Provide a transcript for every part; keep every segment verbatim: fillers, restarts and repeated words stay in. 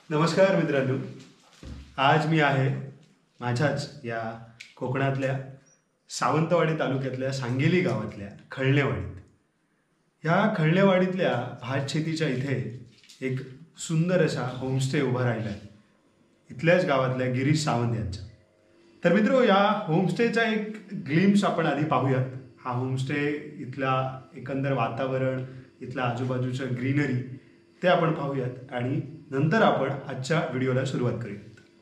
नमस्कार मित्रांनो, आज मी आहे माझ्याच या कोकणातल्या सावंतवाडी तालुक्यातल्या सांगेली गावातल्या खळणेवाडीत. ह्या खळणेवाडीतल्या भातशेतीच्या इथे एक सुंदर असा होमस्टे उभा राहिला आहे, इथल्याच गावातल्या गिरीश सावंत यांचा. तर मित्रो, या होमस्टेचा एक ग्लिम्स आपण आधी पाहूयात. हा होमस्टे, इथला एकंदर वातावरण, इथला आजूबाजूचं ग्रीनरी ते आपण पाहूयात आणि नंतर आपण आजच्या व्हिडिओला सुरुवात करूयात.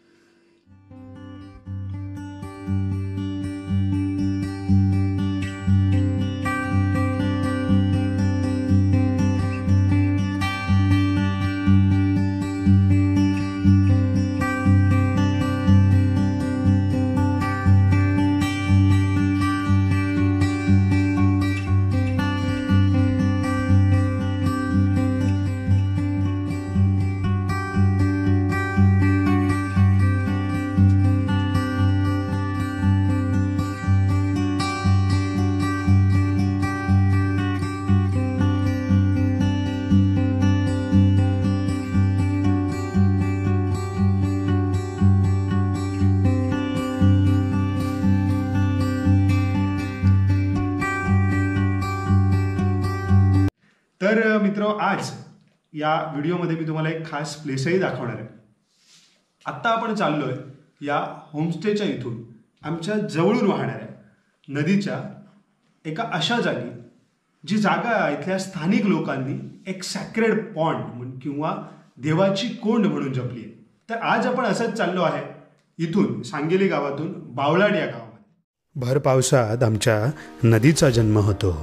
तर मित्र, आज या व्हिडिओमध्ये मी तुम्हाला एक खास प्लेसही दाखवणार आहे. आत्ता आपण चाललोय या होमस्टेच्या इथून आमच्या जवळून वाहणाऱ्या नदीच्या एका अशा जागी, जी जागा इथल्या स्थानिक लोकांनी एक सॅक्रेड पॉन्ड किंवा देवाची कोंड म्हणून जपली आहे. तर आज आपण असंच चाललो आहे इथून सांगेली गावातून बावळाड या गावामध्ये. भर पावसात आमच्या नदीचा जन्म होतो.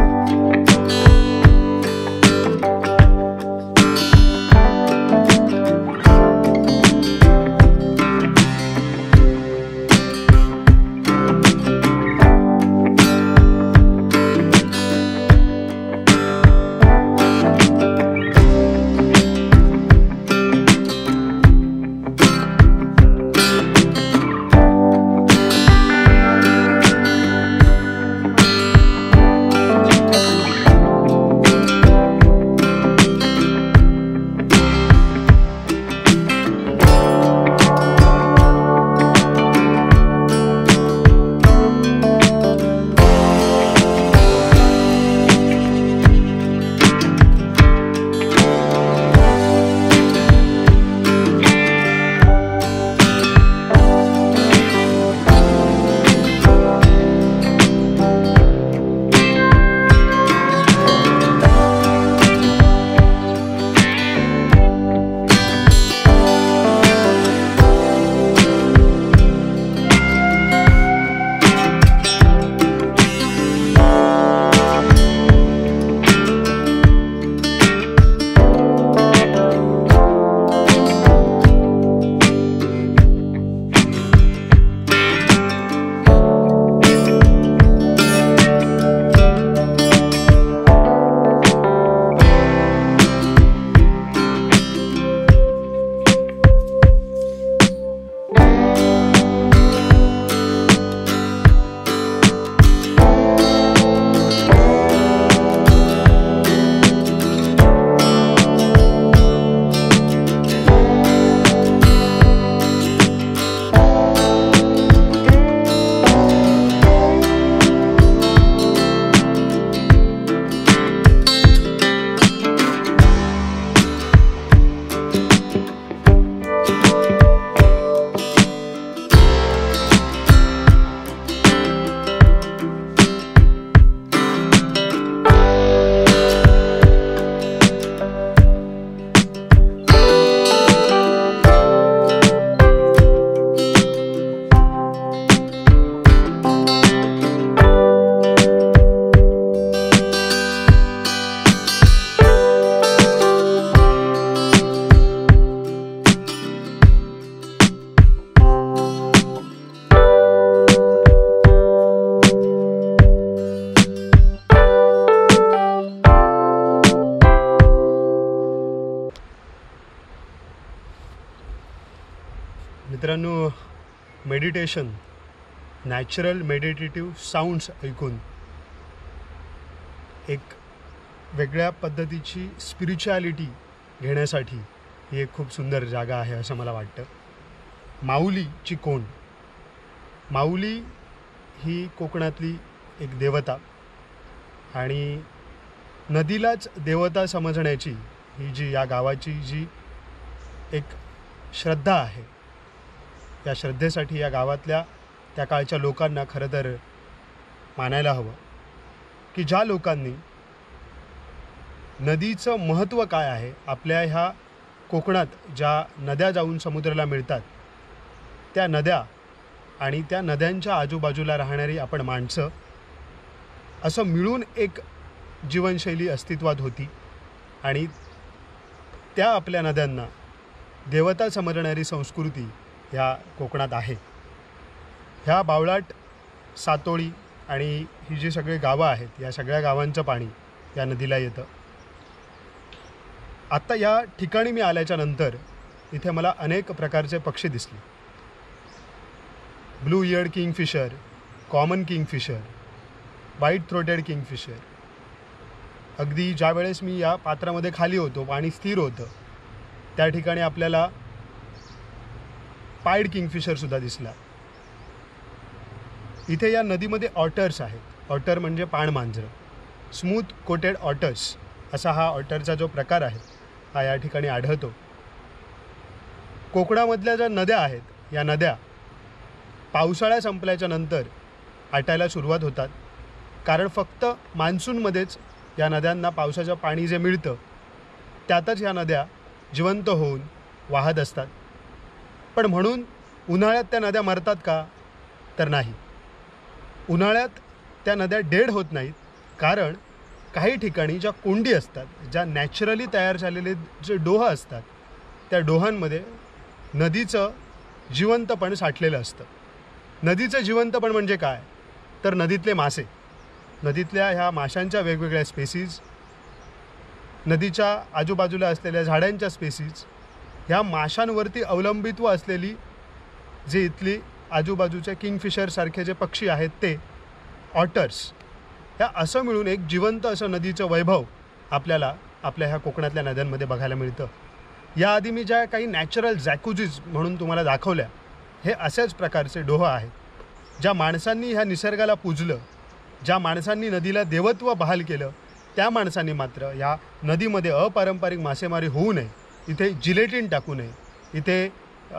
मित्रांनो, मेडिटेशन, नॅचरल मेडिटेटिव्ह साऊंड्स ऐकून एक वेगळ्या पद्धतीची स्पिरिच्युअलिटी घेण्यासाठी ही एक खूप सुंदर जागा आहे असं मला वाटतं. माऊलीची कोंड. माऊली ही कोकणातली एक देवता आणि नदीलाच देवता समजण्याची ही जी या गावाची जी एक श्रद्धा आहे, या श्रद्धेसाठी या गावातल्या त्या काळच्या लोकांना खरं तर मानायला हवं की ज्या लोकांनी नदीचं महत्त्व काय आहे, आपल्या ह्या कोकणात ज्या नद्या जाऊन समुद्राला मिळतात त्या नद्या आणि त्या नद्यांच्या आजूबाजूला राहणारी आपण माणसं असं मिळून एक जीवनशैली अस्तित्वात होती आणि त्या आपल्या नद्यांना देवता समजणारी संस्कृती ह्या कोकणात आहे. ह्या बावळाट, सातोळी आणि ही जी सगळी गावं आहेत या सगळ्या गावांचं पाणी या नदीला येतं. आत्ता या ठिकाणी मी आल्याच्या नंतर इथे मला अनेक प्रकारचे पक्षी दिसले. Blue eared kingfisher, common kingfisher, white throated kingfisher. अगदी ज्या वेळेस मी या पात्रामध्ये खाली होतो, पाणी स्थिर होतं, त्या ठिकाणी आपल्याला पाईड किंगफिशरसुद्धा दिसला. इथे या नदीमध्ये ऑटर्स आहेत. ऑटर म्हणजे पाणमांजरं. स्मूथ कोटेड ऑटर्स असा हा ऑटरचा जो प्रकार आहे हा या ठिकाणी आढळतो. कोकणामधल्या ज्या नद्या आहेत या नद्या पावसाळा संपल्याच्या नंतर आटायला सुरुवात होतात, कारण फक्त मान्सूनमध्येच या नद्यांना पावसाचं पाणी जे मिळतं त्यातच या नद्या जिवंत होऊन वाहत असतात. पण म्हणून उन्हाळ्यात त्या नद्या मरतात का? तर नाही. उन्हाळ्यात त्या नद्या डेड होत नाहीत, कारण काही ठिकाणी ज्या कोंडी असतात, ज्या नॅचरली तयार झालेले जे डोह असतात त्या डोहांमध्ये नदीचं जिवंतपण साठलेलं असतं. नदीचं जिवंतपण म्हणजे काय? तर नदीतले मासे, नदीतल्या ह्या माशांच्या वेगवेगळ्या स्पेसीज, नदीच्या आजूबाजूला असलेल्या झाडांच्या स्पेसीज, ह्या माशांवरती अवलंबित्व असलेली जे इथली आजूबाजूचे किंगफिशरसारखे जे पक्षी आहेत ते ऑटर्स, ह्या असं मिळून एक जिवंत असं नदीचं वैभव आपल्याला आपल्या ह्या कोकणातल्या नद्यांमध्ये बघायला मिळतं. याआधी मी ज्या काही नॅचरल जॅकुजीज म्हणून तुम्हाला दाखवल्या, हे अशाच प्रकारचे डोह आहेत. ज्या माणसांनी ह्या निसर्गाला पूजलं, ज्या माणसांनी नदीला देवत्व बहाल केलं, त्या माणसांनी मात्र या नदीमध्ये अपारंपरिक मासेमारी होऊ नये, इथे जिलेटिन टाकू नये, इथे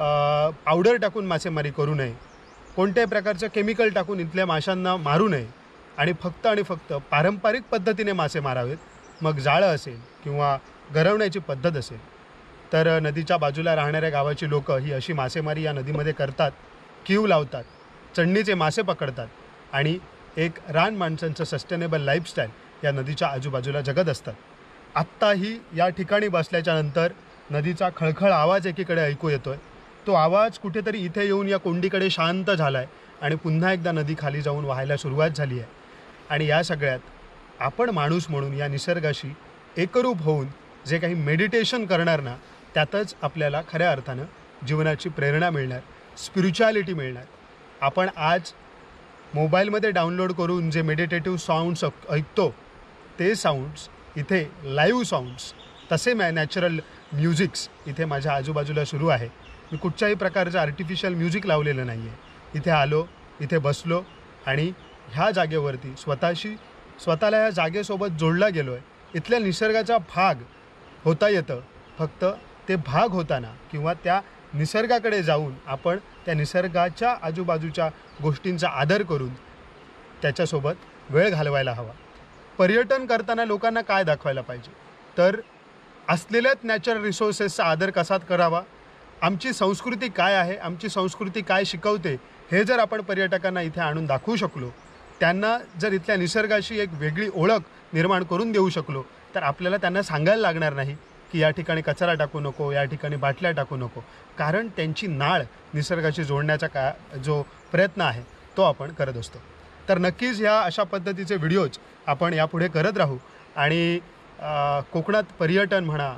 पावडर टाकून मासेमारी करू नये, कोणत्याही प्रकारचं केमिकल टाकून इथल्या माशांना मारू नये आणि फक्त आणि फक्त पारंपरिक पद्धतीने मासे मारावेत. मग जाळं असेल किंवा गरवण्याची पद्धत असेल, तर नदीच्या बाजूला राहणाऱ्या गावाची लोकं ही अशी मासेमारी या नदीमध्ये करतात, कीव लावतात, चढणीचे मासे पकडतात आणि एक रान माणसांचं सस्टेनेबल लाईफस्टाईल या नदीच्या आजूबाजूला जगत असतात. आत्ताही या ठिकाणी बसल्याच्यानंतर नदीचा खळखळ आवाज एकीकडे ऐकू येतो आहे. तो आवाज कुठेतरी इथे येऊन या कोंडीकडे शांत झाला आहे आणि पुन्हा एकदा नदी खाली जाऊन वाहायला सुरुवात झाली आहे. आणि या सगळ्यात आपण माणूस म्हणून या निसर्गाशी एकरूप होऊन जे काही मेडिटेशन करणार ना, त्यातच आपल्याला खऱ्या अर्थानं जीवनाची प्रेरणा मिळणार, स्पिरिच्युॲलिटी मिळणार. आपण आज मोबाईलमध्ये डाउनलोड करून जे मेडिटेटिव्ह साऊंड्स ऐकतो ते साऊंड्स इथे लाईव्ह साऊंड्स, तसे मॅ नॅचरल म्युझिक्स इथे माझ्या आजूबाजूला सुरू आहे. मी कुठच्याही प्रकारचं आर्टिफिशियल म्युझिक लावलेलं नाही आहे. इथे आलो, इथे बसलो आणि ह्या जागेवरती स्वतःशी स्वतःला ह्या जागेसोबत जोडला गेलो आहे. इथल्या निसर्गाचा भाग होता येतं, फक्त ते भाग होताना किंवा त्या निसर्गाकडे जाऊन आपण त्या निसर्गाच्या आजूबाजूच्या गोष्टींचा आदर करून त्याच्यासोबत वेळ घालवायला हवा. पर्यटन करताना लोकांना काय दाखवायला पाहिजे? तर असलेल्याच नॅचरल रिसोर्सेसचा आदर कसा करावा, आमची संस्कृती काय आहे, आमची संस्कृती काय शिकवते, हे जर आपण पर्यटकांना इथे आणून दाखवू शकलो, त्यांना जर इथल्या निसर्गाशी एक वेगळी ओळख निर्माण करून देऊ शकलो, तर आपल्याला त्यांना सांगायला लागणार नाही की या ठिकाणी कचरा टाकू नको, या ठिकाणी बाटल्या टाकू नको, कारण त्यांची नाळ निसर्गाशी जोडण्याचा का जो प्रयत्न आहे तो आपण करत असतो. तर नक्कीच ह्या अशा पद्धतीचे व्हिडिओज आपण यापुढे करत राहू आणि कोकणात पर्यटन म्हणा,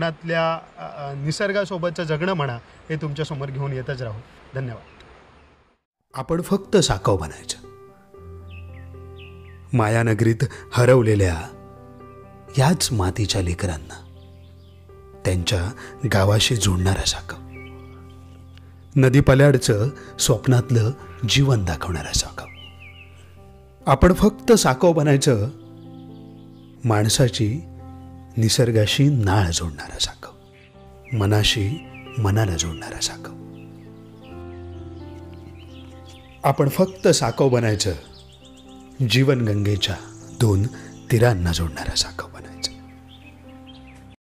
कोकणातल्या निसर्गासोबतचं जगणं म्हणा, हे तुमच्यासमोर घेऊन येतच राहू. धन्यवाद. आपण फक्त साकव बनायचं. मायानगरीत हरवलेल्या याच मातीच्या लेकरांना त्यांच्या गावाशी जोडणारा साकव. नदीपल्याडचं स्वप्नातलं जीवन दाखवणारा साकव. आपण फक्त साकव बनायचं माणसाची निसर्गाशी नाळ जोडणारा साकव, मनाशी मनाला जोडणारा साकव. आपण फक्त साकव बनायचं जीवनगंगेच्या दोन तीरांना जोडणारा साकव.